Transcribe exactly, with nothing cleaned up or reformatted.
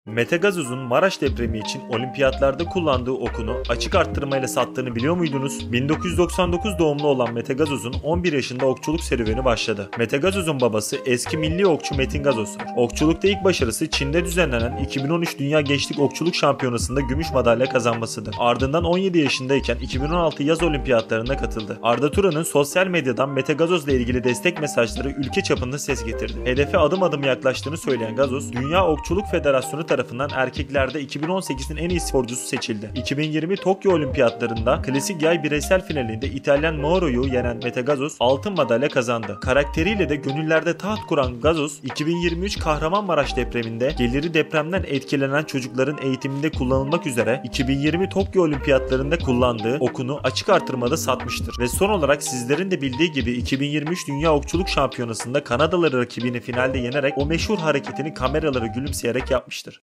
Mete Gazoz'un Maraş depremi için olimpiyatlarda kullandığı okunu açık arttırmayla sattığını biliyor muydunuz? bin dokuz yüz doksan dokuz doğumlu olan Mete Gazoz'un on bir yaşında okçuluk serüveni başladı. Mete Gazoz'un babası eski milli okçu Metin Gazoz'dur. Okçulukta ilk başarısı Çin'de düzenlenen iki bin on üç Dünya Gençlik Okçuluk Şampiyonası'nda gümüş madalya kazanmasıdır. Ardından on yedi yaşındayken iki bin on altı yaz olimpiyatlarına katıldı. Arda Turan'ın sosyal medyadan Mete Gazoz'la ilgili destek mesajları ülke çapında ses getirdi. Hedefe adım adım yaklaştığını söyleyen Gazoz, Dünya Okçuluk Federasyonu tarafından erkeklerde iki bin on sekizin en iyi sporcusu seçildi. iki bin yirmi Tokyo Olimpiyatlarında klasik yay bireysel finalinde İtalyan Mauro'yu yenen Mete Gazoz altın madalya kazandı. Karakteriyle de gönüllerde taht kuran Gazoz, iki bin yirmi üç Kahramanmaraş depreminde geliri depremden etkilenen çocukların eğitiminde kullanılmak üzere iki bin yirmi Tokyo Olimpiyatlarında kullandığı okunu açık artırmada satmıştır. Ve son olarak sizlerin de bildiği gibi iki bin yirmi üç Dünya Okçuluk Şampiyonası'nda Kanadalı rakibini finalde yenerek o meşhur hareketini kameralara gülümseyerek yapmıştır.